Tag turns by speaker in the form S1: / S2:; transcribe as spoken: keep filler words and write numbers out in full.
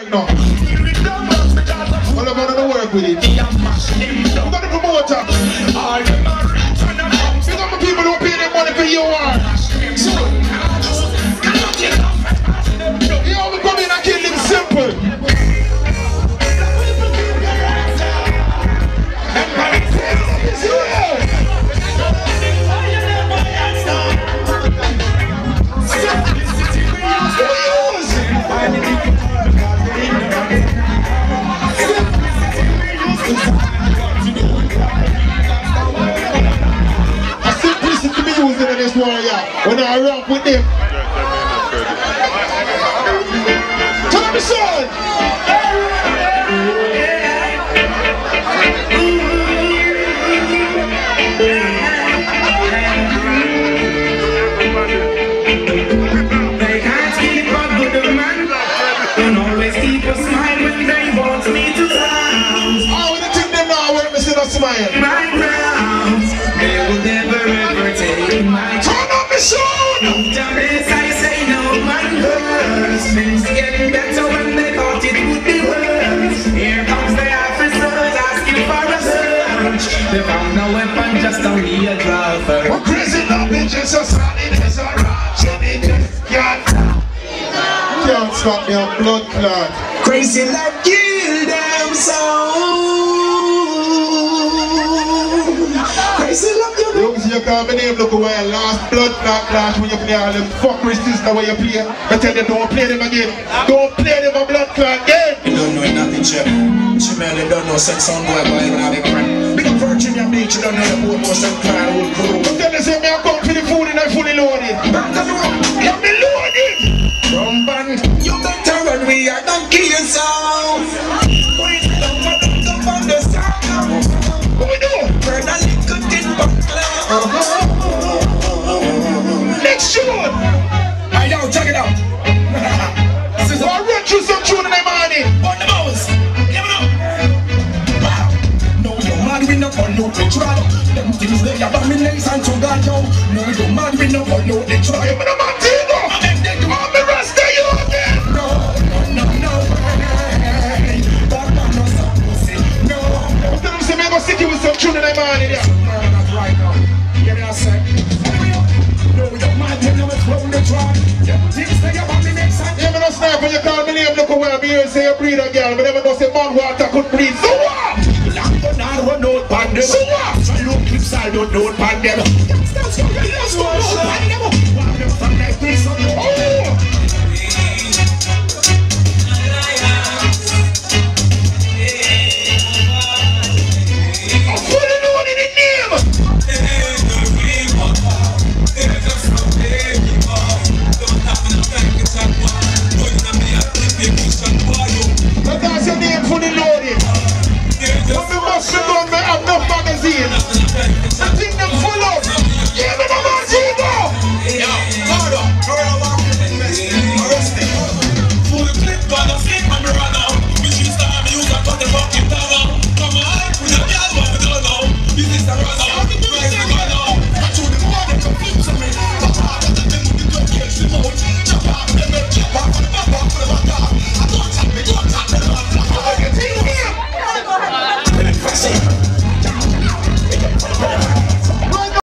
S1: work now. All of them don't work with it. We got the promoter. We got the people who pay their money for your work. Yeah, we come in and kill him simple. This warrior, when I rap with them. Tell me, son. They can't keep up with the man. Don't always keep a smile when they want me to dance. Oh, when I think them now, when I see that smile. My grounds, they will never ever take my turn up the sound. No damage, I say no man hurts. Things getting better when they thought it would be worse. Here comes the officers asking for a search. They found no weapon, just only a driver. We're crazy love, bitches, so solid as a rock. They just can't stop. Can't stop me on blood clot. Crazy love kill them so. Crazy love you. You call my name, look away, last blood clot clash when you play all them fuckery sister where you play. I tell them don't play them again. Don't play them a blood clot game. You don't know nothing, Chip. She merely don't know sex on boy, boy, even have a friend. Big up Virgin and Beach, you don't know the boat, most of the car, old crew. But tell them say me I come for the food and I fully loaded. Let me loaded. From band, you better run, we are not kill sound. Wait, don't understand. What we do? Burn a little tin buckler. Next tune! Alright, yo, check it out. This is I'll run through some tune in the morning. On the mouse. Give it up. Wow. No, you're mad with no fun, no petrol. Them things they have abomination to God, yo. No, you're mad with no fun, no petrol. Give me the Martino. I'm the rest of you again. No, no, no, no. That man no stop pussy. No. Tell them say me go sit you with some tune in the morning, yeah. Right now. Get it outside. No, you're mad, you know it's round the track. Things they abomination. You never snap when you call me name, look away, me here say you breed a girl, but never know say man water could breathe. So what? Black but not run out, band. So what? Try look clips, I don't know.